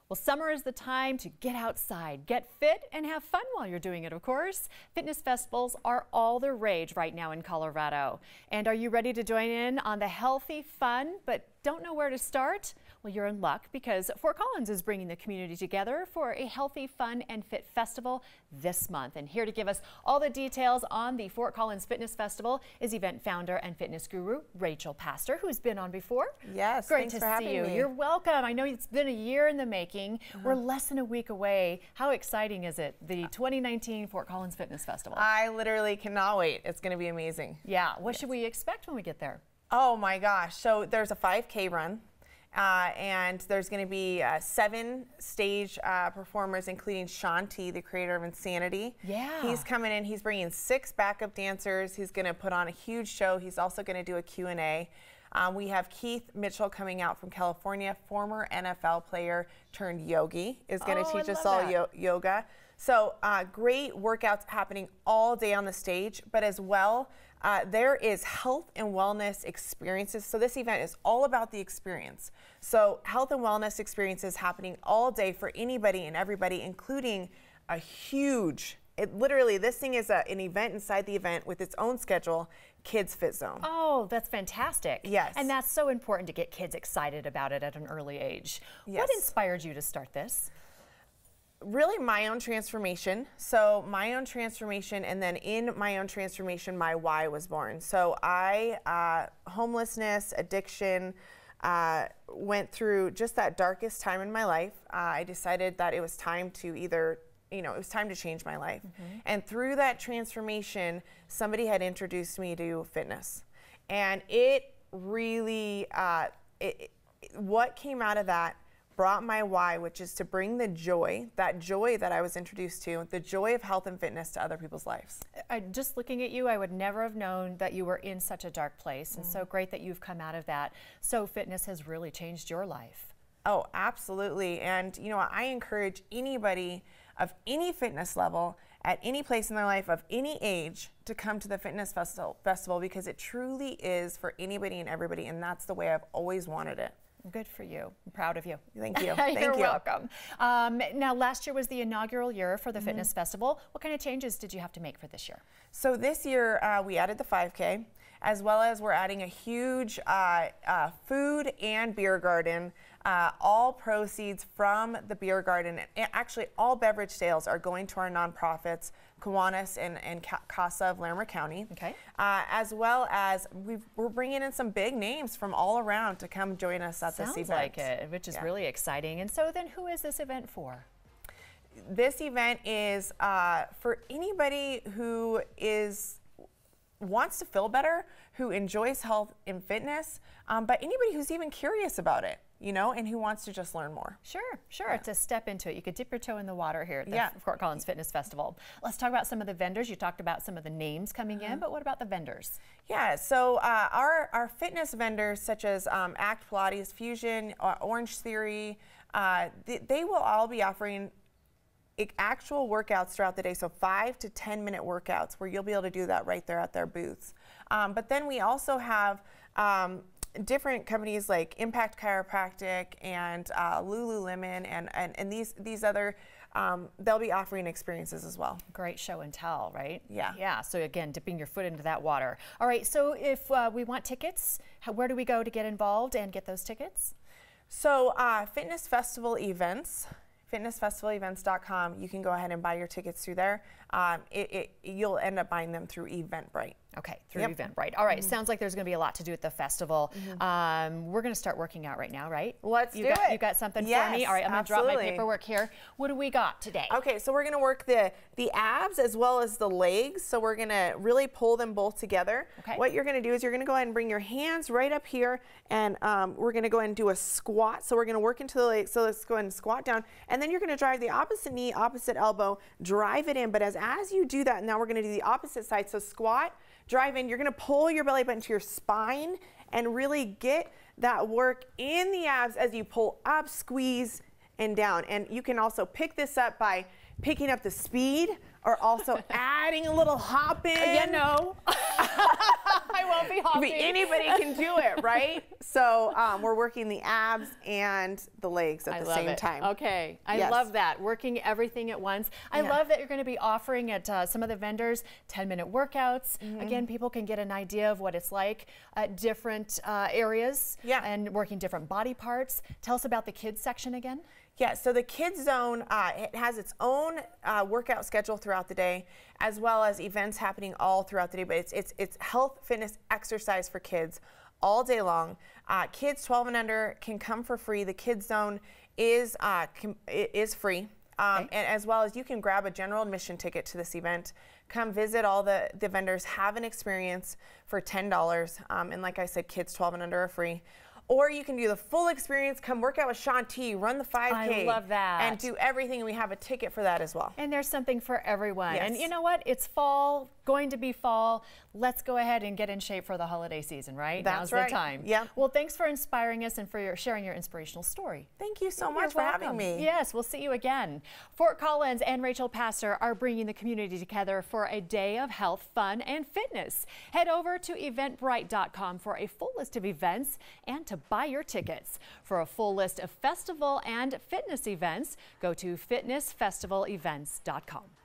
Well, summer is the time to get outside, get fit, and have fun while you're doing it, of course. Fitness festivals are all the rage right now in Colorado. And are you ready to join in on the healthy fun, but don't know where to start? Well, you're in luck because Fort Collins is bringing the community together for a healthy, fun, and fit festival this month. And here to give us all the details on the Fort Collins Fitness Festival is event founder and fitness guru Rachel Pastor, who's been on before. Yes, great thanks to for see having you. me. You're welcome. I know it's been a year in the making. We're less than a week away. How exciting is it? The 2019 Fort Collins Fitness Festival. I literally cannot wait. It's going to be amazing. Yeah. What should we expect when we get there? Oh my gosh. So there's a 5K run. And there's going to be 7 stage performers, including Sean T, the creator of Insanity. Yeah. He's coming in. He's bringing 6 backup dancers. He's going to put on a huge show. He's also going to do a Q&A. We have Keith Mitchell coming out from California, former NFL player turned yogi, is going to teach us all yoga. So great workouts happening all day on the stage, but as well, there is health and wellness experiences. So this event is all about the experience. So health and wellness experiences happening all day for anybody and everybody, including a huge, literally this thing is an event inside the event with its own schedule, Kids Fit Zone. Oh, that's fantastic. Yes. And that's so important to get kids excited about it at an early age. Yes. What inspired you to start this? Really my own transformation. So my own transformation, and then in my own transformation, my why was born. So I, homelessness, addiction, went through just that darkest time in my life. I decided that it was time to either, it was time to change my life. And through that transformation, somebody had introduced me to fitness. And it really, what came out of that brought my why, which is to bring the joy, that joy that I was introduced to, the joy of health and fitness to other people's lives. Just looking at you, I would never have known that you were in such a dark place, and so great that you've come out of that. So fitness has really changed your life. Oh, absolutely. And I encourage anybody of any fitness level, at any place in their life, of any age, to come to the fitness festival because it truly is for anybody and everybody, and that's the way I've always wanted it. Good for you. I'm proud of you. Thank you. Thank You're you. welcome. Now, last year was the inaugural year for the Fitness Festival. What kind of changes did you have to make for this year? So this year we added the 5K, as well as we're adding a huge food and beer garden. All proceeds from the beer garden, and actually all beverage sales, are going to our nonprofits, Kiwanis and KUSA of Larimer County. Okay. As well as we're bringing in some big names from all around to come join us at this event. Sounds like it, which is really exciting. And so then who is this event for? This event is for anybody who wants to feel better, who enjoys health and fitness, but anybody who's even curious about it, and who wants to just learn more. Sure. Yeah. To step into it. You could dip your toe in the water here at the Fort Collins Fitness Festival. Let's talk about some of the vendors. You talked about some of the names coming in, but what about the vendors? Yeah, so our fitness vendors such as Act Pilates, Fusion, Orange Theory, they will all be offering actual workouts throughout the day, so 5 to 10 minute workouts where you'll be able to do that right there at their booths. But then we also have different companies like Impact Chiropractic and Lululemon and these other, they'll be offering experiences as well. Great show and tell, right? Yeah. Yeah, so again, dipping your foot into that water. All right, so if we want tickets, where do we go to get involved and get those tickets? So Fitness Festival Events, fitnessfestivalevents.com. You can go ahead and buy your tickets through there. You'll end up buying them through Eventbrite. Okay, through Eventbrite. All right, sounds like there's going to be a lot to do at the festival. We're going to start working out right now, right? Let's do it. You got something for me? All right, I'm going to drop my paperwork here. What do we got today? Okay, so we're going to work the abs as well as the legs. So we're going to really pull them both together. Okay. What you're going to do is you're going to go ahead and bring your hands right up here, and we're going to go ahead and do a squat. So we're going to work into the legs. So let's go ahead and squat down, and then you're going to drive the opposite knee, opposite elbow, drive it in. But as you do that, now we're going to do the opposite side. So squat, drive in. You're going to pull your belly button to your spine and really get that work in the abs as you pull up, squeeze, and down. And you can also pick this up by picking up the speed or also adding a little hop in. I won't be hopping. Anybody can do it, right? So we're working the abs and the legs at the same time. Okay, I love that. Working everything at once. I love that you're going to be offering at some of the vendors 10-minute workouts. Again, people can get an idea of what it's like at different areas and working different body parts. Tell us about the kids section again. Yeah, so the kids zone, it has its own workout schedule throughout the day, as well as events happening all throughout the day, but it's health, fitness, exercise for kids all day long. Kids 12 and under can come for free. The kids zone is free, and as well as you can grab a general admission ticket to this event. Come visit all the vendors, have an experience for $10, and like I said, kids 12 and under are free. Or you can do the full experience, come work out with Shanti, run the 5K. I love that. And do everything, and we have a ticket for that as well. And there's something for everyone. Yes. And you know what? It's fall, going to be fall. Let's go ahead and get in shape for the holiday season, right? That's Now's the time. Yeah. Well, thanks for inspiring us and for sharing your inspirational story. Thank you so much for having me. Yes, we'll see you again. Fort Collins and Rachel Pastor are bringing the community together for a day of health, fun, and fitness. Head over to eventbrite.com for a full list of events and to buy your tickets. For a full list of festival and fitness events, go to fitnessfestivalevents.com.